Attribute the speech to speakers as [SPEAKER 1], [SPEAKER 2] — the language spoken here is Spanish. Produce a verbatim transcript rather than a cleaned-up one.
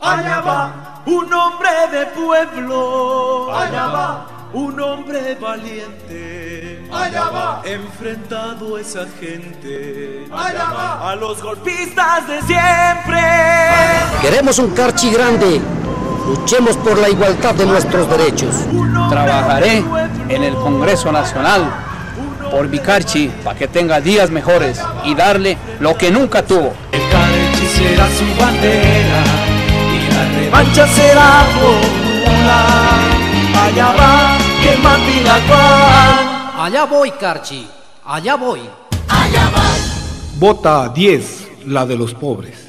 [SPEAKER 1] Allá va un hombre de pueblo, allá va un hombre valiente, allá va enfrentado a esa gente, allá va a los golpistas de siempre.
[SPEAKER 2] Queremos un Carchi grande, luchemos por la igualdad de nuestros derechos.
[SPEAKER 3] Trabajaré en el Congreso Nacional por mi Carchi para que tenga días mejores y darle lo que nunca tuvo.
[SPEAKER 1] El Carchi será su bandera y la revancha será popular. Allá va quemando la cual.
[SPEAKER 2] Allá voy, Carchi, allá voy.
[SPEAKER 4] Allá va.
[SPEAKER 5] Vota diez, la de los pobres.